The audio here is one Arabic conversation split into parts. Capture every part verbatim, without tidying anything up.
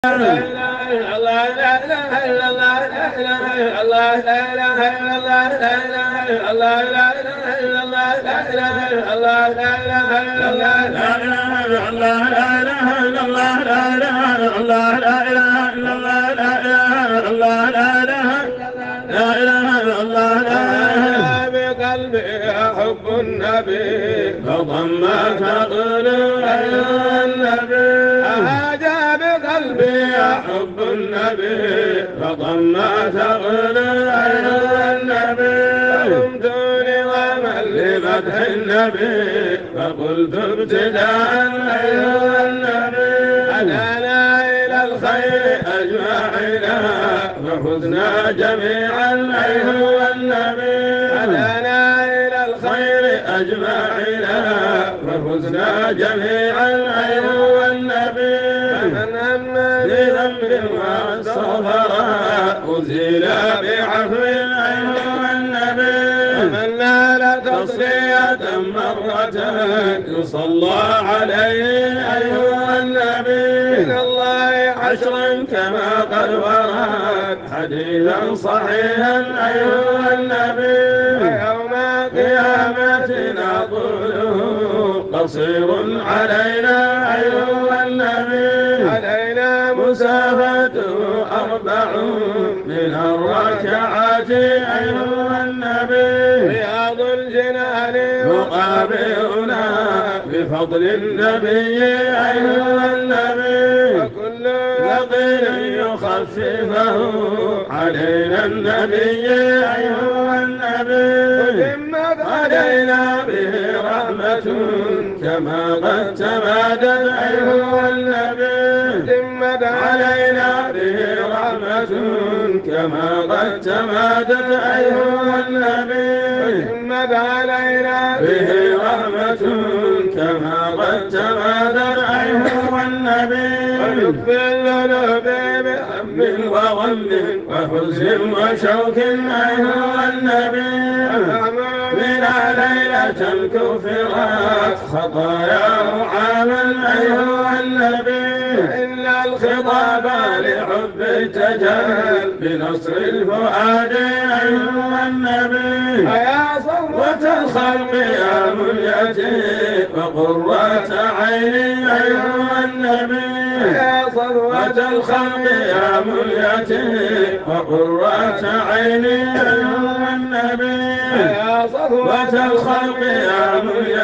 لا إله إلا الله لا إله إلا الله لا إله إلا الله لا إله إلا الله لا إله إلا الله لا إله إلا الله لا إله إلا الله لا إله إلا الله لا إله إلا الله لا إله إلا الله لا إله إلا الله لا إله إلا الله لا إله إلا الله لا إله لا إله إلا الله لا إله بقلبي أحب النبي فضمك قلوب النبي أهاجى بقلبي أحب النبي فضمك قلوب النبي فقمتني ومن لمدح النبي فقلت ابتداء أيها النبي هدانا إلى الخير أجمعين وفزنا جميعا أيها النبي هدانا إلى الخير أجمعين وفزنا جميعا أيها النبي فمن هم بذنب واستغفر أزيل بعفو أيها النبي فمن نال تصلية مرة يصلى عليه أيها النبي من الله عشرا كما قد ورد حديثا صحيحا أيها النبي ويوم قيامتنا طوله قصير علينا أيها النبي علينا مسافته أربع من الركعات أيها النبي رياض الجنان مقابلنا بفضل النبي أيها النبي وكل ثقيل يخففه علينا النبي أيها النبي وتمت علينا به رحمة كما قد تمادت أيها النبي تمت علينا به رحمة كما قد تمادت أيها النبي تمت علينا به رحمة كما قد تمادت أيها النبي ويقبل لنا بهم وغم وحزن وشوك أيها النبي من ليلة كفرت خطاياه عاما أيها النبي إلا الخطاب لحب تجل بنصر الفؤاد أيها النبي فيا صوة الخلق يا منيتي وقرة عيني أيها النبي يا صفوة الخلق يا منيتي وقرة عيني أيها النبي يا صفوة الخلق يا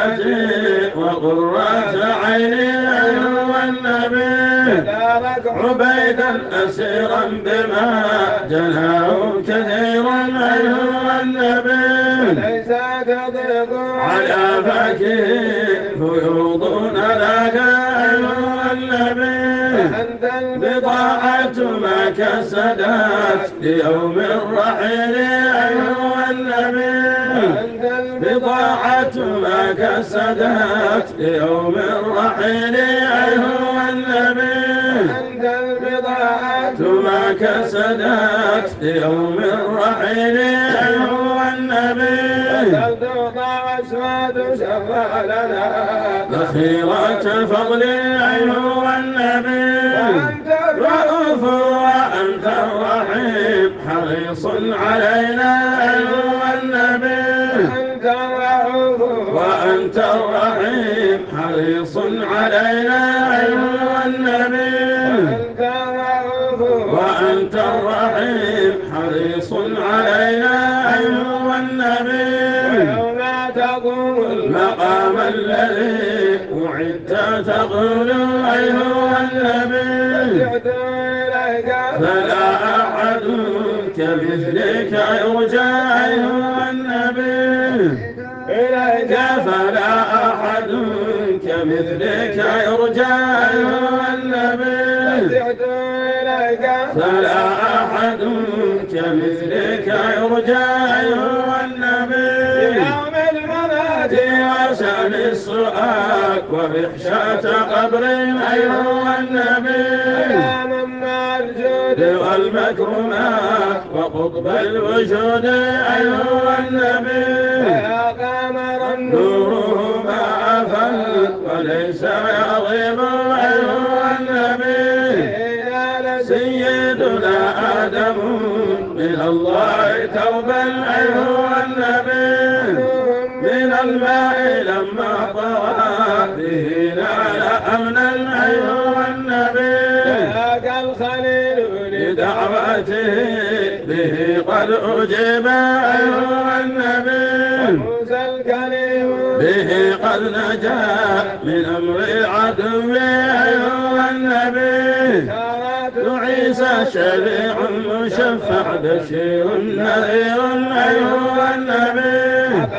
منيتي وقرة عيني أيها النبي دارك عبيدا أسيرا بما جناه كثيرا أيها النبي ليس تضيق على فكه فيوض لك أيها النبي أنت البضاعة ما كسدت ليوم الرحيل أيها النبي أنت البضاعة ما كسدت ليوم الرحيل أيها النبي أنت البضاعة ما كسدت ليوم الرحيل أيها النبي وتلتقى أسود شغالنا ذخيرة فضل أيها النبي وأنت الرؤوف وأنت الرحيم حريص علينا أيها النبي وأنت الرؤوف وأنت الرحيم حريص علينا أيها النبي وأنت الرؤوف وأنت الرحيم حريص علينا أيها النبي ويوم تقوم المقام الذي وعدت تقول أيها النبي فلا أحد كمثلك يرجى أيها النبي إليك فلا أحد كمثلك يرجى أيها النبي فلا أحد كمثلك يرجى أيها النبي يوم الممات وشأن السؤال وبحشة قبر أيها النبي يا مما الجود والمكرمات وقطب الوجود أيها النبي يا قمر نوره ما أفل وليس يضيب أيها النبي سيدنا آدم من الله توبا أيها النبي من الماء لما طغى به نال أمنا أيها النبي ذاك الخليل لدعوته به قد أجيب أيها النبي موسى الكريم به قد نجا من أمر العدو أيها النبي عيسى شفيع مشفع بشير نذير أيها النبي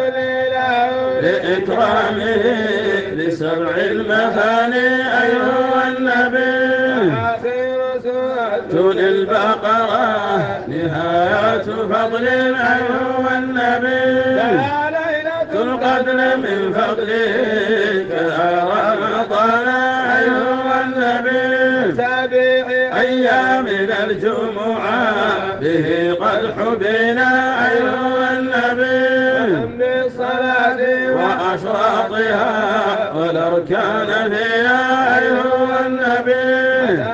لإكرامه لسبع المثاني أيها النبي تون البقرة نهاية فضل أيها النبي القدر من فضلك يا رمضان أيها النبي سابع أيامنا الجمعة به قد حبنا أيها النبي بالصلاة وأشراطها والأركان فيها أيها النبي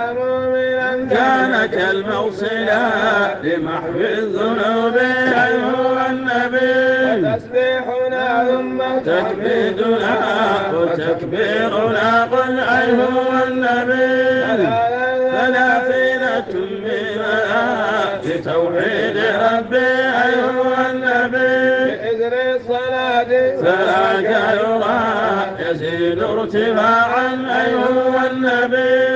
كان كالموصلة لمحو الذنوب أيها النبي تسبيحنا ثم تكبيدنا وتكبيرنا قل أيها النبي ثلاثين تميمنا بتوحيد ربي أيها النبي بإذن الصلاة فلاك يرى يزيد ارتفاعا أيها النبي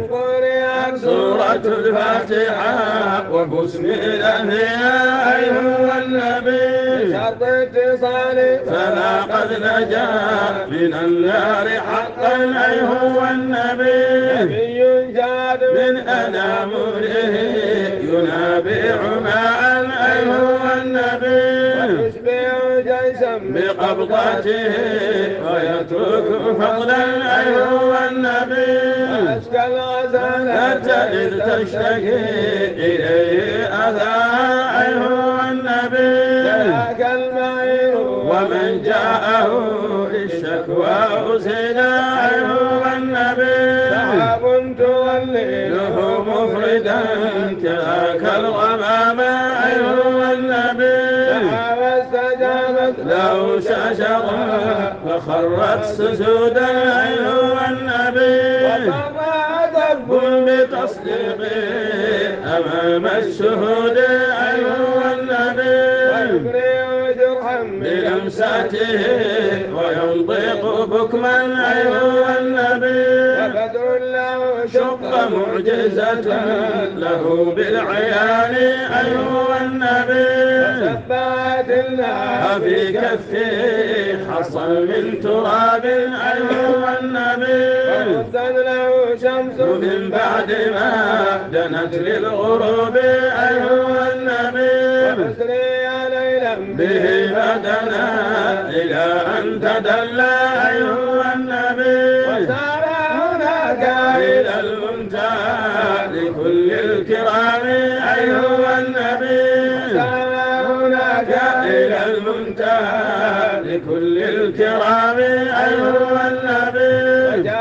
سورة الفاتحة وبسم الله أيها النبي شرط اتصال فلا قد نجا من النار حقا أيها النبي نبي جاد من أنامره ينابع ماء أيها النبي يشبع جيشا بقبضته ويترك فضلا أيها النبي أشكى الغزالة إذ تشتكي إليه أذى أيها النبي ذاك المعير ومن جاءه الشكوى أزيلا أيها النبي سحاب تولي له مفردا كذاك الغمام أيها النبي سحاب استجابت له شجرة فخرت سجودا أيها النبي قل بتصديقه أمام الشهود أيها النبي ويقرئ جرحا بلمساته وينطق بكما أيها النبي وبدر له شق معجزة له بالعيان أيها النبي وسبحت الله في كفه حصى من تراب أيها النبي ومسد له شمس من بعد ما دنت للغروب أيها النبي ومسري ليلا به بدنا إلى أن تدلى أيها النبي وسار هناك إلى المنتهى لكل الكرام أيها النبي وسار هناك إلى المنتهى لكل الكرام أيها النبي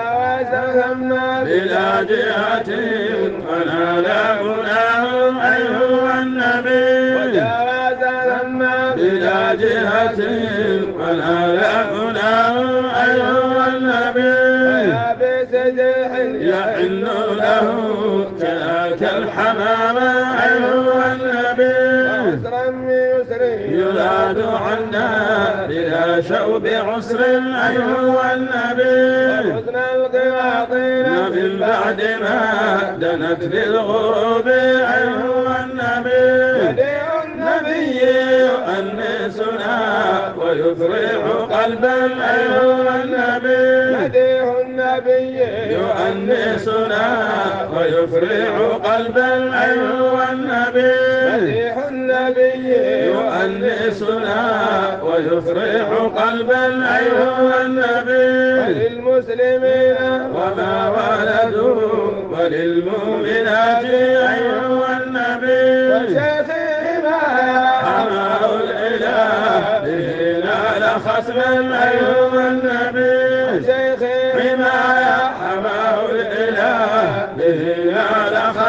بلا جهة ونال مناه أيها النبي وجاوز لما بلا جهة ونال مناه أيها النبي ويا بسجح يحن له كذاك الحمام أيها النبي وعسرا بيسر يلاد عنا بلا شوب عسر أيها النبي وحسن القواطين من بعد ما دنت للغروب أيها النبي بديع النبي يؤنسنا ويفرح قلبا أيها النبي بديع النبي يؤنسنا ويفرح قلبا أيها النبي بديع النبي يؤنسنا ويفرح قلبا أيها النبي وللمسلمين وما ولدوا وللمؤمنات أيها النبي وشيخهما حماه الإله به نال ختما أيها النبي وشيخهما حماه الإله به نال ختما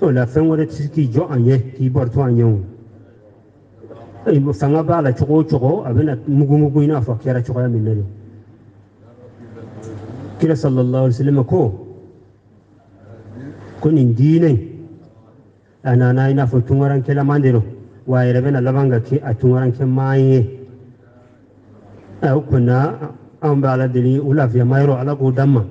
la fin wala tiki jo anye ki borto anyo e mo sanga bala choko choko abena mugu mugu ina fa kera choko ya minne kila sallallahu alaihi wasallam ko kunin dine ana na ina fa tungaran kela mandero wa irebena labanga ki atungaran ke maye au kuna an bala dili ula fi mayro ala ko damma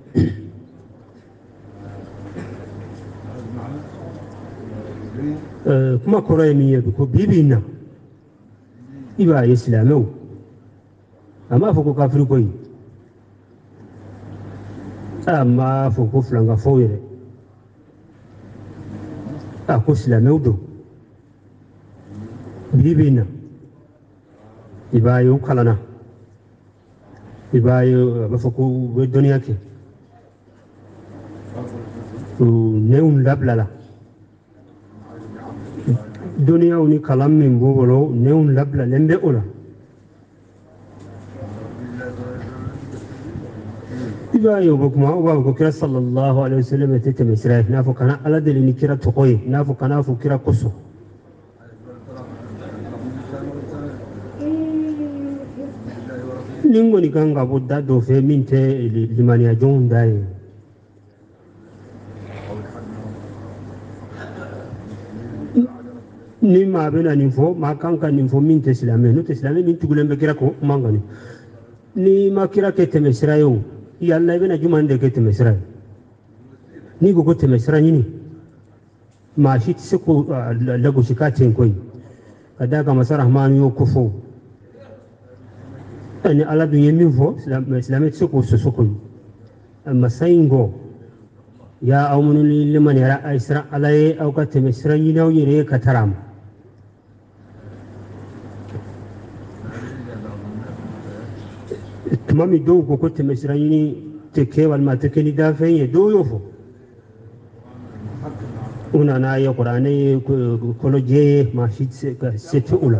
kuma kore mi yedu ko bibina iba islamu amma fa ko kafir ko yi amma fa ko flanga foyere a ko islamu do bibina iba yo kalana iba yo ba fa ko duniya ke ne un lablala duniya uni kalam min bobolo ne un labla lembe ola iba yo bokuma wa ko kira sallallahu alaihi wasallam tete misra nafu kana ala dali ni kira to koy nafu kana fu kira kuso ningo ni kanga budda do fe minte limania jon dai ni ma bena ni fo ma kanka ni fo minte islame no islame min tugulembe kira ko mangani ni ma kira ke te misra yo yalla bena jumande ke te misra ni go te misra ni ma shi tsiko lago shikatin koy kada ka masar rahman yo kufo ani ala du yemin fo islame tsiko sosoko amma sayingo ya awmunu liman yara aisra alay aw ka te misra ni naw yere ka taram mami do ko ko te mesrani te ke wal ma te ke ni da fe ye do yo fo una na ya qur'ani ko lo je ma shi se te ula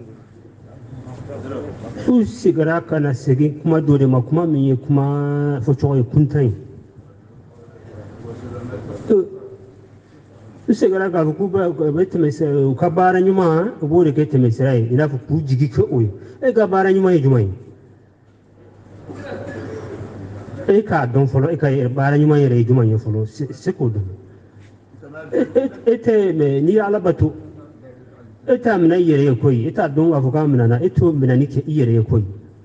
u sigara kana segi kuma do de ma kuma mi kuma fo cho ye kuntai u sigara ka ku ba te mesra ka bara nyuma bo de ke te mesrai ina fu ku jigi ko o e ka bara nyuma ye jumai e ka don folo e ka bara nyuma yere juma yo folo se ko do ete me ni ala batu eta mina yere koyi eta don afuka mina na eto mina ni ke yere koyi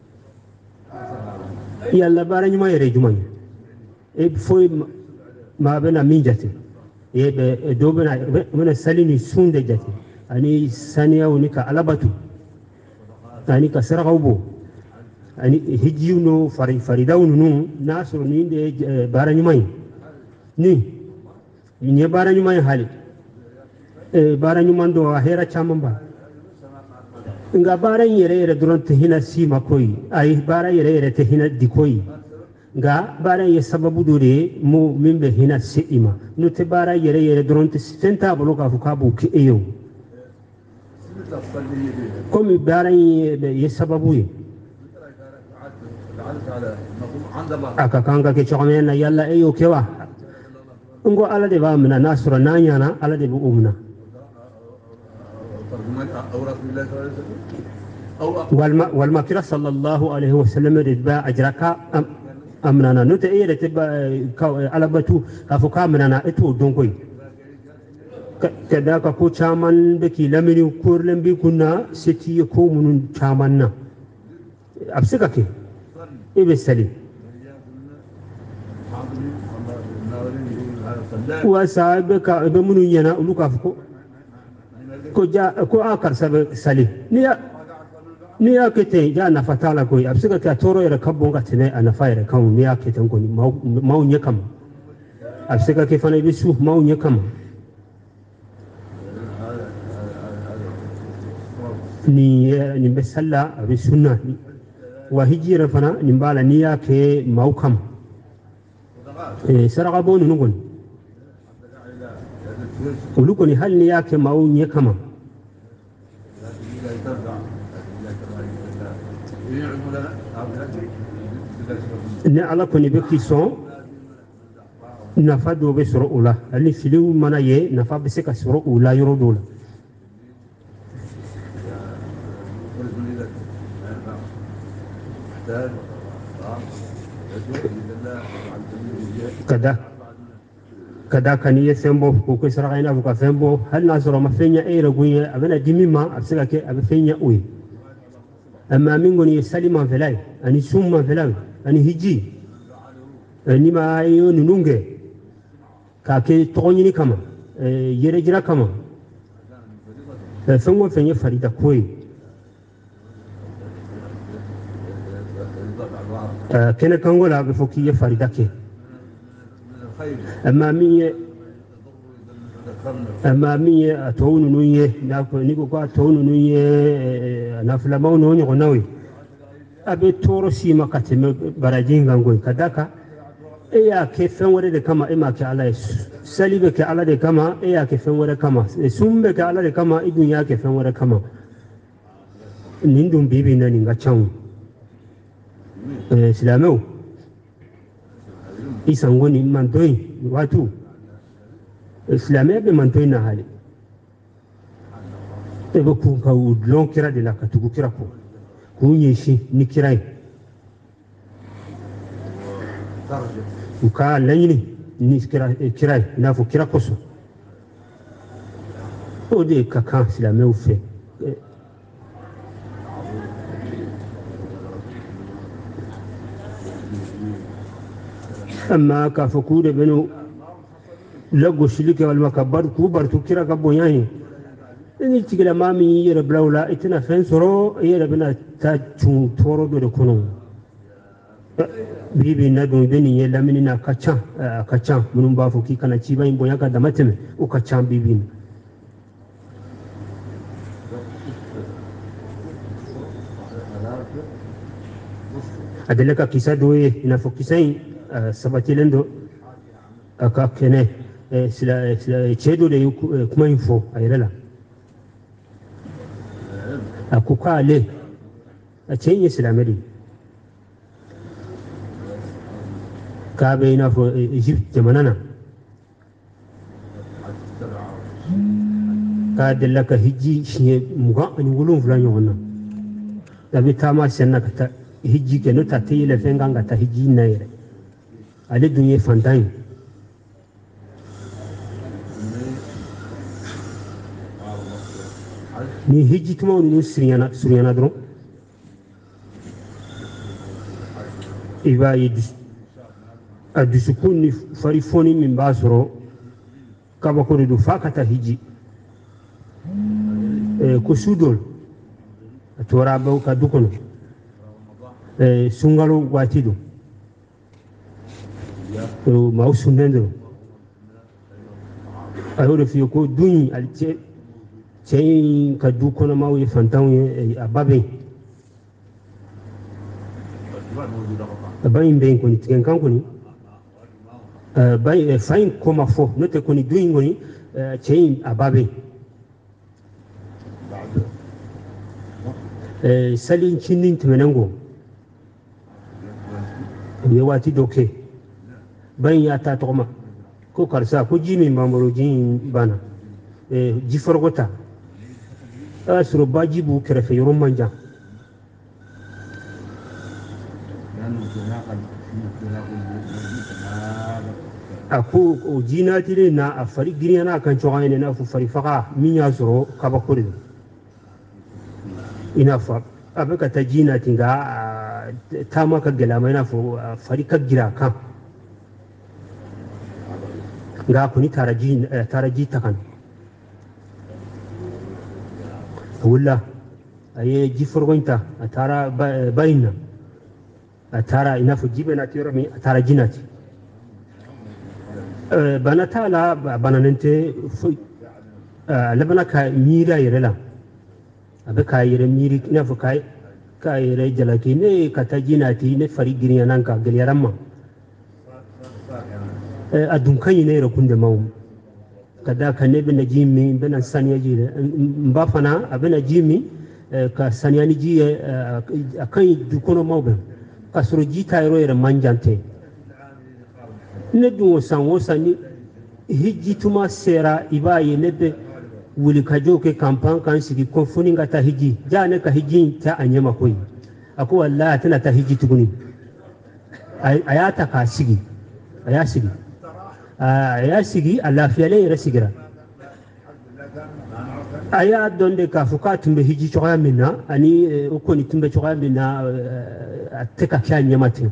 yalla bara nyuma yere juma e foi ma bena minjate e be do bena bena salini sunde jate ani saniya unika ala batu ani ka saraubo ani hijjuno fari faridawnu nu nasro ni de bara nyumay ni ni bara nyumay hali e bara nyumando hera chamamba nga bara yere yere durante hina sima koy ay bara yere yere te hina dikoy nga bara ye sababu dure mu mimbe hina sima no te bara yere yere durante senta boloka fukabu ke eyo komi bara ye sababu ye aka kanga ke chomena yalla ayo kewa ngo ala de ba mina nasra nanya na ala de bu umna والما والمكر صلى الله عليه وسلم رتبا أجرك أمننا نت إيه رتبا على بتو أفكا مننا إتو دونكوي كذا كقول شامان بكي لمن يكور لم بيكونا ستي يكون شاماننا أبسكك إيه بسالي وسابك بمنو ينا لوكافكو كجا كو آخر سب سالي نيا نيا كتير جا نفتالا كوي أبسكك كتورو يركبون كتير أنا فاير كم نيا كتير كوني ما ما ونيكم أبسكك كيفاني بيسوه ما ونيكم ni ni besalla bi sunna wa hijira fana ni bala niya ke maukam e saraga bonu nugon uluko ni hal niya ke mau nye kama ni ala ko ni be qui sont nafa dɔ bɛ sɔrɔ o la hali filiw mana ye nafa bɛ se ka sɔrɔ o la yɔrɔ dɔw la kada kada kan ye fɛn bɔ k'o kɛ saraka i n'a fɔ ka fɛn bɔ hali n'a sɔrɔ a ma fɛn ɲɛ e yɛrɛ kun ye a bɛna dimi ma a bɛ se ka kɛ a bɛ fɛn ɲɛ o ye amma min kɔni ye sali manfɛla ye ani sun manfɛla ye ani hiji n'i ma ye ninnu kɛ k'a kɛ tɔgɔ ɲini kama yɛrɛ jira kama fɛn o fɛn ye farida ko ye kɛnɛ kanko la a bɛ fɔ k'i ye farida kɛ amma min ye amma min ye a tɔw ninnu ye n'i ko ko a tɔw ninnu ye nafilamaw n'o ɲɔgɔnnaw ye a bɛ tɔɔrɔ s'i ma ka tɛmɛ baraji in kan koyi ka d'a kan e y'a kɛ fɛn wɛrɛ de kama e m'a kɛ ala ye sali bɛ kɛ ala de kama e y'a kɛ fɛn wɛrɛ kama sun bɛ kɛ ala de kama i dun y'a kɛ fɛn wɛrɛ kama nin dun bi bi na nin ka can silamɛw i sango nin manto in waatu silamɛya bɛ manto in na hali e bɛ kun ka u dulon kira de la ka tugu kira kɔ k'u ɲɛsin ni kira ye u ka laɲini ni kira ye i n'a fɔ kira kosɔn o de ka kan silamɛw fɛ amma k'a fɔ k'u de bɛ n'u lagosili kɛ walima ka bari k'u barito kira ka bonya ye ni tigilamaa min y'i yɛrɛ bila o la i tɛna fɛn sɔrɔ i yɛrɛ bɛna taa cun tɔɔrɔ dɔ de kɔnɔ bi bi na dun i bɛ nin ye lamini na a ka can a ka can minnu b'a fɔ k'i kana ciba in bonya ka dama tɛmɛ o ka can bi bi na a delila ka kisa dɔ ye i n'a fɔ kisa in sabatilen don a ka kɛnɛ cɛ dɔ de ye kuma in fɔ a yɛrɛ la a ko k'ale a cɛ in ye silamɛ de ye k'a bɛ i n'a fɔ Egypte jamana na k'a delila ka hiji siɲɛ mugan ani wolonwula ɲɔgɔn na a bɛ taama sen na ka taa hiji kɛ n'o tɛ a tɛ yɛlɛ fɛn kan ka taa hiji na yɛrɛ ale dun ye fantan ye ni hiji tumaw ninnu surunyana surunyana dɔrɔn i b'a ye a dusukun ni farifoni min b'a sɔrɔ kabako de don f'a ka taa hiji ko su dɔ a tora abaw ka du kɔnɔ sunkalo waati don maaw sunnen don a y'o de f'i ye ko du in ale cɛ cɛ in ka du kɔnɔmaw ye fantanw ye a ba bɛ yen a ba in bɛ yen kɔni tigɛnkan kɔni fa in ko ma fɔ n'o tɛ kɔni du in kɔni cɛ in a ba bɛ yen sali ncinin tɛmɛnen kɔ u ye waati dɔ kɛ ba in y'a ta tɔgɔma ko karisa ko ji min b'an bolo ji in banna ji foroko ta a y'a sɔrɔ baji b'u kɛrɛfɛ yɔrɔ man jan a ko o ji natilen na a fari girinyana a kan cogoya in n'a fɔ fari faga min y'a sɔrɔ kabako de don i n'a fɔ a bɛ ka taa ji nati nka taama ka gɛlɛ a ma i n'a fɔ a fari ka girin a kan nka a kɔni taara ji taara ji ta ka na a wulila a ye ji foroko in ta a taara ba in na a taara i n'a fɔ ji bɛ nati yɔrɔ min a taara ji nati bana t'a la a bananen tɛ foyi a labanna ka miiri a yɛrɛ la a bɛ k'a yɛrɛ miiri i n'a fɔ k'a k'a yɛrɛ jalaki ne ye ka taa ji nati ne fari girinyana kan gɛlɛyara n ma a dun ka ɲi ne yɛrɛ kun dama o ka d'a kan ne bɛna ji min n bɛna saniya ji dɛ n ba fana a bɛna ji min ka saniya ni ji ye a ka ɲi du kɔnɔmaw bɛɛ k'a sɔrɔ ji ta yɔrɔ yɛrɛ man jan tɛ ne dun san o san ni hijji tuma sera ibaye ne be wuli ka jo ke kampan kan sigi ko funi ga ta hijji ja ne ka hijji ta anyama koyi ako wallahi tana ta hijji tuguni ayata ka sigi aya sigi aya sigi Allah fiyale ya sigira aya donde ka fuka tumbe hijji choya minna ani uko ni tumbe choya minna ateka kya nyamati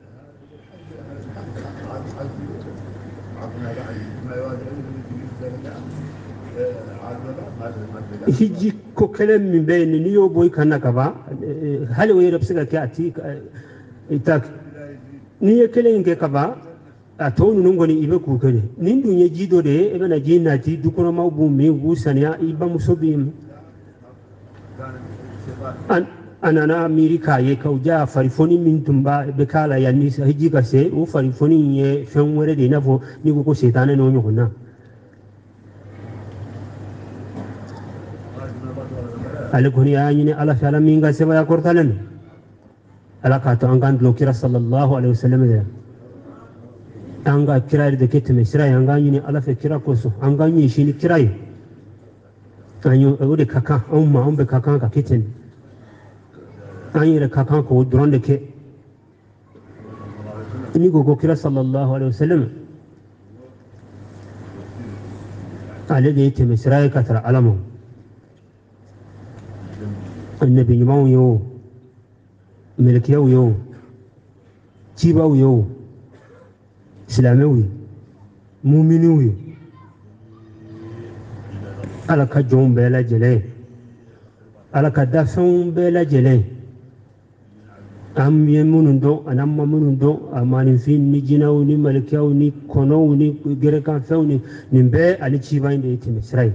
hijji ko kelen min bayni ni yo boy kana kaba hali way rab siga kati itak ni ye kelen ke kaba a tonu ngoni ibe ku kene nin dunye jido de ebe na jinna ti dukono mawbu mi wusania iba musobim an anana amerika ye kauja farifoni min tumba be kala yanni hijji ka se o farifoni ye fen wore de nafo ni ko setane no nyona alekoni ayini ala fi alaminga seba ya kortalen ala ka to angan lo kira sallallahu alaihi wasallam ya anga kira de ketme sira anga yini ala fi kira ko so anga yini shini kira yi anyo ode kaka umma umbe kaka ka keten anyi re kaka ko dronde ke ni go go kira sallallahu alaihi wasallam ale de teme sira ka tara alamu النبي يمون يو ملك يو يو تيباو يو سلاموي مؤمنوي على كجوم بلا جلي على كدافون بلا جلي أم يمون دو أنا ما من دو أمان فين نجناو ني ملك يو ني كونو ني غيركان فوني نبي على تيباين دي تمسراي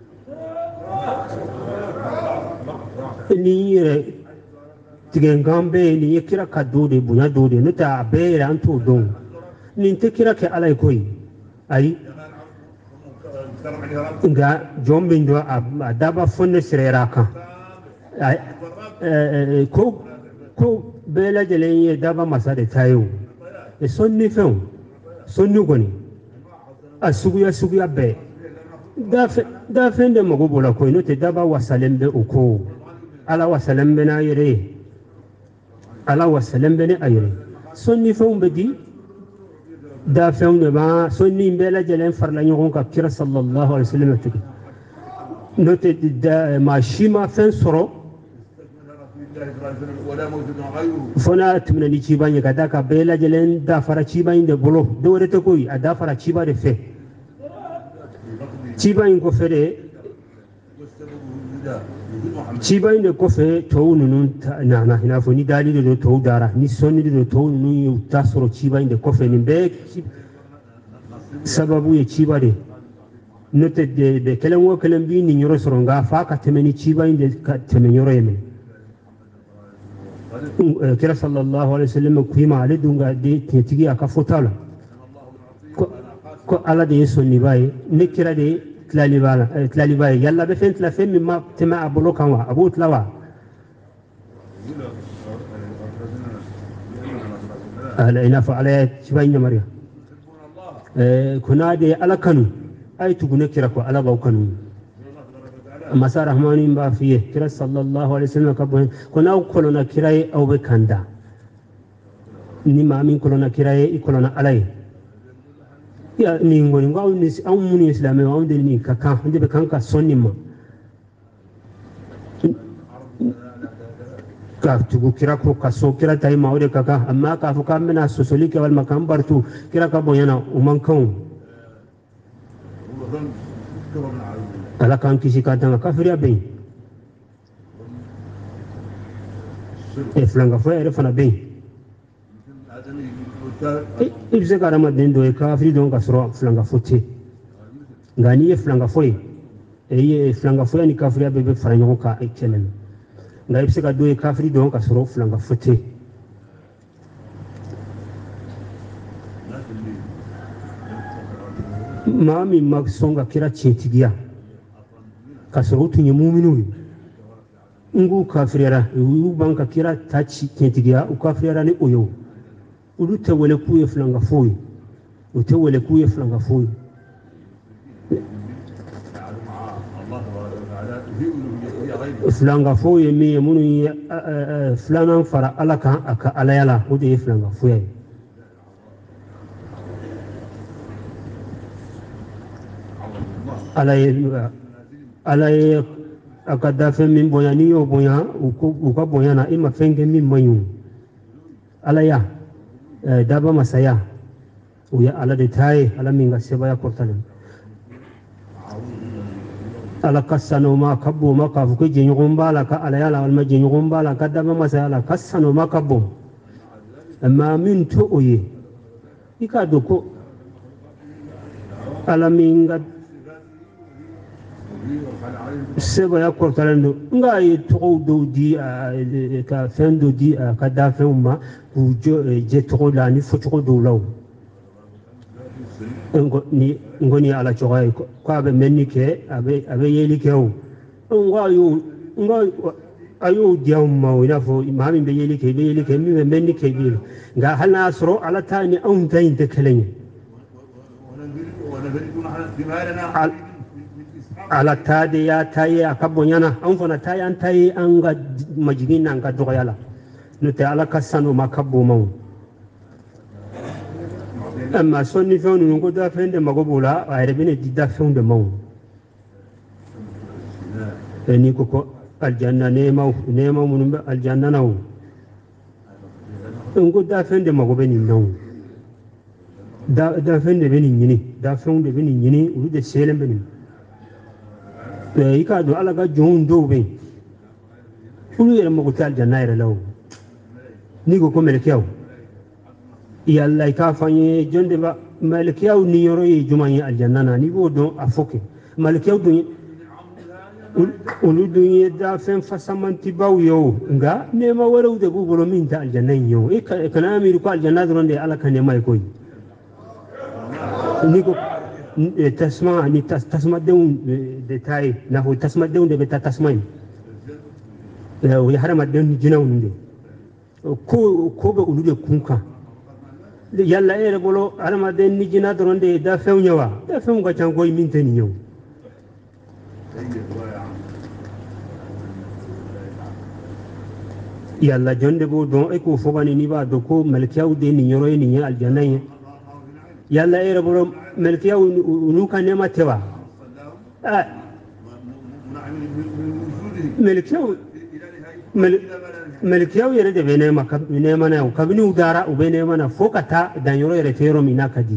ni tigen gambe ni kira ka dode bunya dode no ta be ran to don ni te kira ke alai koi ai nga jombe ndo adaba fonne sirera kan ai ko ko bela jele ye daba masade tayo e sonni fen sonni goni asuguya suguya be da da fende mago bola koi no te daba wasalembe uko ala wasalam bena yere ala wasalam bena ayre sonni fon bedi da fon de ba sonni bela jelen farla nyon ka kira sallallahu alaihi wasallam tuki note da mashima fen soro fona tumna ni ci banya kada ka bela jelen da fara ci banya de bolo do rete koy ada fara ci ba de fe ci banya ko fere cibayin da kofe to nunun na na hina fo ni dalili do to dara ni sonni do to nunun yu tasoro cibayin da kofe ni be sababu ye cibade note de de kelen wo kelen bi ni nyoro soronga fa ka temeni cibayin de ka temen nyoro yemen kira sallallahu alaihi wasallam kuima ale dunga de tigi aka fotala ko ko ala de sonni baye ne kira de تلاليبالا تلاليباي يلا بفين تلافين مما تما أبولو كانوا أبو تلاوا أهل إناف على شباين مريا كنا دي على كانوا أي تقول كيركوا على باو كانوا مسار رحمانين بافيه كرا صلى الله عليه وسلم كبوين كنا كلنا كراي أو بكندا نما من كلنا كراي كلنا عليه ya ni ngoni ngaw ni an muni islamai wa wanda ni kaka inda be kanka sonni ma ka tugu kira ko ka so kira tay ma wode kaka amma ka fu kam na so soli ke wal makam bartu kira ka boyana umman kan ala kan kisi ka tanga kafiri abe e flanga fo e fana be ibse karama dendo e kafiri don kasro flanga fote ngani e flanga foy e ye flanga foy ni kafiri abe faranyo ka e kelen ngai ibse ka do e kafiri don kasro flanga fote mami maksonga kira chetigia kasro tunye mu'minu ngu kafirera u banka kira tachi chetigia u kafirera ni oyo ulu te wele kuye flanga foyi وتولى كوي فلان غفوي فلان غفوي مي منو فلان فرا على كان أك على يلا ودي فلان غفوي على على أكاد من بياني أو بيان وكا بيانا إما فينك من مايون على يا دابا مسايا ويا على دتاي على مين غسبا كورتالن على كسانو ما كبو ما كافو جينيغوم بالا كا على يلا ما جينيغوم بالا كدابا مسايا على كسانو ما كبو ما من تو اوي يكادوكو على مين seba ya kortalendo ngai to do di ka fendo di ka da fema ku je to la ni foto do law ngo ni ngoni ala choy ko abe menni ke abe abe yeli ke o ngayo ngayo ayo diam ma ina fo mami be yeli ke be yeli ke mi menni ke bi nga halna sro ala tani on tayin de kelenya ala tade ya taye akabonyana anfona taye an taye anga majigina anga doyala note ala kasano makabo maw amma sonni fewnu ngo da fende magobola ayre bene didda fewde maw eni ko ko aljanna ne maw ne maw mun aljanna naw ngo da fende magobe ni naw da da fende beni nyini da fewde beni nyini ulude selen beni يكادوا على جون دوبين شنو يرى مقتال جناير لو نيجو كم ملكياو يلا يكافني جندبا ملكياو نيوري جمعي الجنانا نيجو دون أفوكي ملكياو دون ولو دون يدا فين فسمان تباو يو إنغا نما ورو دبو برومين تا الجناين يو إيه كان أمير قال الجناد رندي على كان يما يكوي نيجو تسمع ni تسمع دون دتاي نحو تسمع دون ده بتا تسمعين ويحرم دون جنون ده كو كو بقولوا كونكا يلا ايه بقولوا على ما دين نجنا درون ده دا فيو نيوا دا فيو كان كوي مين تاني نيو يلا جون ده بو دون اكو فوباني نيبا دوكو ملكياو دي نيورو ني الجنايه يلا ايه بقولوا ملكيا ونوكا نما توا آه. ملكيا ملكيا يرد بينما بينما نا وكبني ودارا وبينما نا فوكتا دانيرو يرتيرو مينا كدي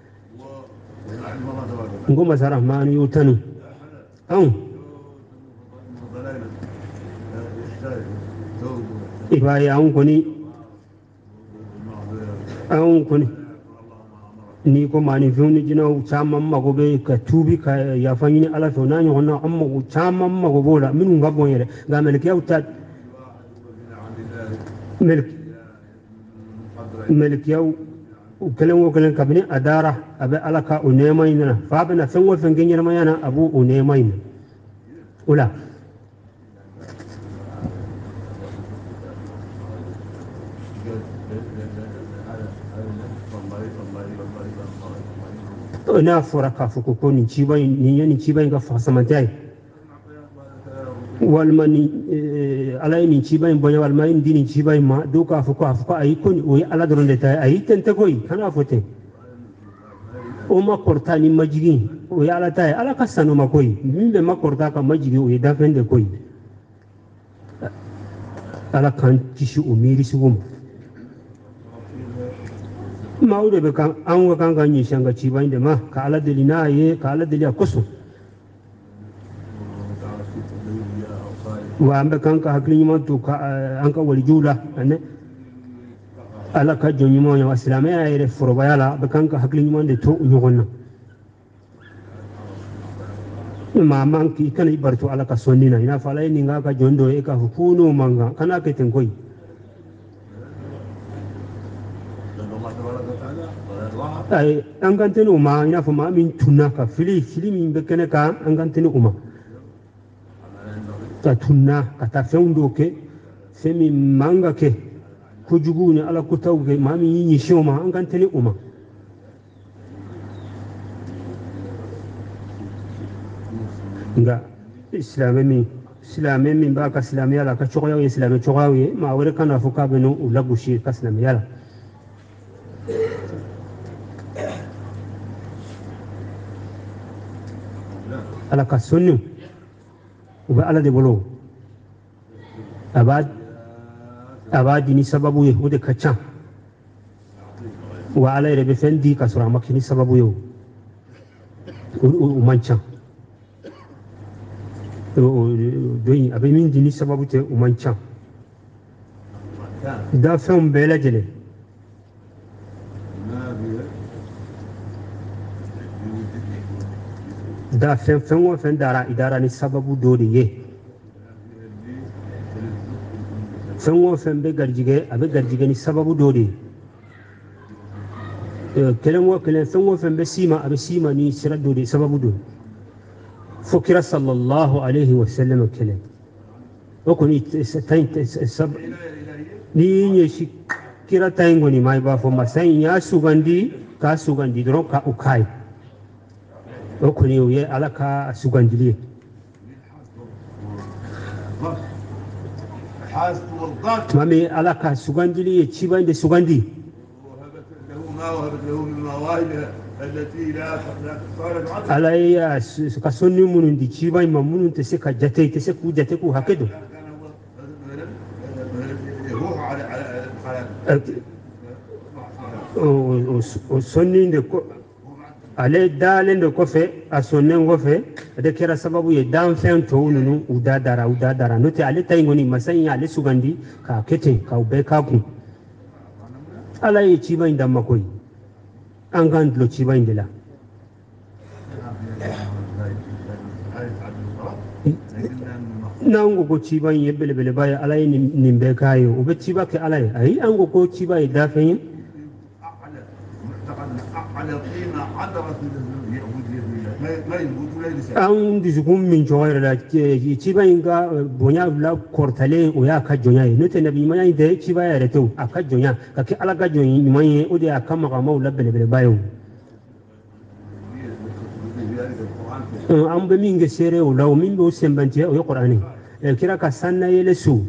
ngoma za rahmani yutanu au ibaya an kuni an kuni ni ko mani fiuni jina chama magobe ka tubi ka ya fanyini ala to nanyo honna amma ko chama magobola minu ngabo yere ga melki auta melki melki au ukelen ukelen kabini adara abe alaka unemaina fa bana sanwa fengenya mayana abu unemaina ula na foraka fuko ni chiba ni ni chiba inga fasamantai walmani alai ni chiba bonya walmai ndini chiba ma doka fuko fuko ai koni o ala doronde tai ai tente koi kana fote o ma korta ni majigi o ala tai ala kasano ma koi mimbe ma korta ka majigi o da fende koi ala kan tishu o miri sugum maude be kan an wa kan ganyi shanga ci bayin da ma ka ala dalina ye ka ala daliya kusu wa ambe kan ka haklin man to ka an ka wali jula ne ala ka jonyi mo ya islamai ya ire furo bayala be kan ka haklin man de to nyogonna ma man ki kan ibartu ala ka sonnina ina fala ni nga ka jondo e ka hukuno manga kana ke ten koy ay angantene uma ina fo ma min tunna ka fili fili min be kene ka angantene uma ta tunna ka ta fewndo ke semi manga ke kujugu ni ala kutaw ke ma min yi shoma angantene uma nga islame mi islame mi ba ka islame yala ka choya islame choya ma wore kana fuka beno ulagushi ka islame yala ala ka sunnu uba ala de bolo abad abadi ni sababu ye ode kacha wa ala rebe fendi ka sura makini sababu yo u mancha doyi abe min dini sababu te u mancha da fem bela jele da fem fem wa fen dara idara ni sababu do de ye fem wa fen be garjige abe garjige ni sababu do de kelen wa kelen fɛn o fɛn bɛ s'i ma a bɛ s'i ma ni sira dɔ de sababu dɔ fo kira sallallahu alayhi wa sallam kelen o kɔni ta in n'i y'i ɲɛsin kira ta in kɔni ma i b'a fɔ masa in y'a sugandi k'a sugandi dɔrɔn ka o k'a ye o kɔni o ye ala ka sugandili ye tuma min ala ka sugandili ye ciba in de sugandi ala ya ka sonni munun di ciba ma munun te se ka jate te se ku jate ku hakedo o sonni de ko ale dalen de ko fe a sonnen go fe de kera sababu ye dan fen to nunu uda dara uda dara no te ale tay ngoni masanya ale sugandi ka kete ka be ka ku ala ye ciba inda makoy an kan dlo ciba inda la nango ko ciba ye bele bele baya ala ye nimbe kayo o be ciba ke ala ye ay an go ko ciba ye da fen an dusukun min cogoyar la ciba in ka bonya la kortale o y'a ka jonya ye n'o tɛ nabi ɲuman in tɛ ciba yɛrɛ tɛ a ka jonya ka kɛ ala ka jɔn ɲuman ye o de y'a ka magamaw la belebeleba ye o an bɛ min kɛ seere o la o min bɛ o sɛnbantiya o ye kuranɛ kira ka sanna yɛlɛ so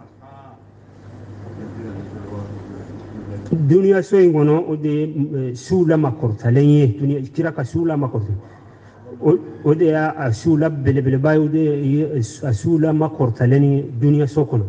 duniya so in kɔnɔ o de su la makɔrɔtalen ye kira ka su la makɔrɔtalen o de y'a su la belebeleba ye o de ye a su la makɔrɔtalen ye duniya so kɔnɔ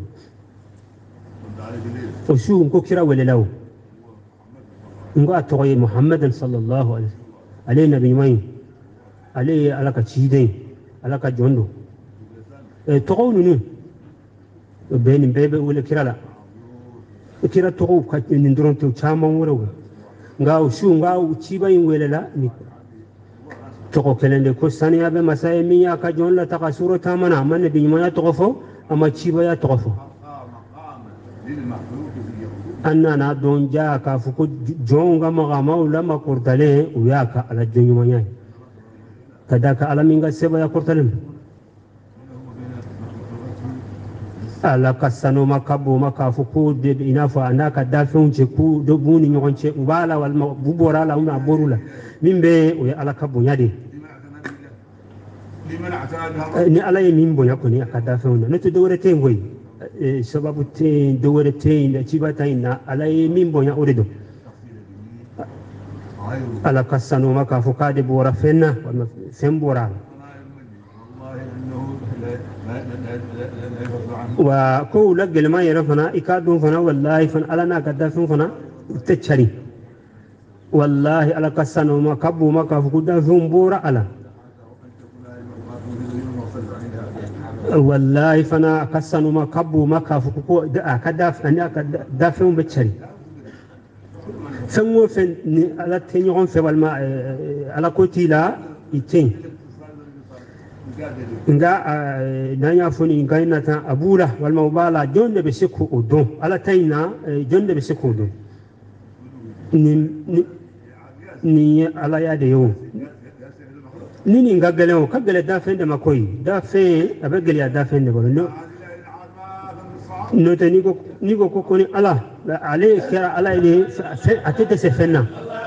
o su n ko kira welela o n ko a tɔgɔ ye muhammadan sallallahu alaihi wa sallam ale ye nabi ɲuman ye ale ye ala ka ciden ye ala ka jɔn don tɔgɔw ninnu bɛɛ nin bɛɛ bɛ wele kira la kira tɔgɔw ka nin dɔrɔn tɛ caman wɛrɛw nka o su nka o ciba in welela ni tɔgɔ kelen de ko saniya bɛ masa ye min y'a ka jɔn lataga suro taama na a ma nabi ɲumanya tɔgɔ fɔ a ma cibaya tɔgɔ fɔ an nana dɔn ja k'a fɔ ko jɔnw ka magamaw la makɔrɔtalen o y'a ka ala jɔn ɲumanya ye ka da ka ala min ka sebaya kɔrɔtalen ala ka sanu ma ka bon ma k'a fɔ ko de i n'a fɔ a n'a ka dafɛnw cɛ k'u dɔ b'u ni ɲɔgɔn cɛ u b'a la walima bu bɔra la u n'a bɔr'u la min bɛ o ye ala ka bonya de ye ni ala ye min bonya kɔni a ka dafɛnw na n'o tɛ dɔwɛrɛ tɛ yen koyi sababu tɛ yen dɔwɛrɛ tɛ yen ciba ta in na ala ye min bonya o de don ala ka sanu ma k'a fɔ k'a de bɔra fɛn na walima fɛn bɔra a la wa ko la gɛlɛman yɛrɛ fana i k'a dɔn fana walahi fana ala n'a ka dafɛn fana u tɛ cari wallahi ala ka sanu ma ka bon ma k'a fɔ ko dafɛnw bɔra a la wallahi fana a ka sanu ma ka bon ma k'a fɔ ko a ka dafɛnw bɛ cari fɛn o fɛn ni ala tɛ ɲɔgɔn fɛ walima ala ko t'i la i tɛ yen nga n'an y'a fɔ nin kan in na tan a b'u la walima u b'a la jɔn de bɛ se k'o dɔn ala ta in na jɔn de bɛ se k'o dɔn nin nin ye alaya de ye o ni nin ka gɛlɛn o ka gɛlɛn dafɛn de ma koyi dafɛn a bɛ gɛlɛya dafɛn de kɔnɔ n'o tɛ n'i ko ko ni ala ale kɛra ala ye a tɛ dɛsɛ fɛn na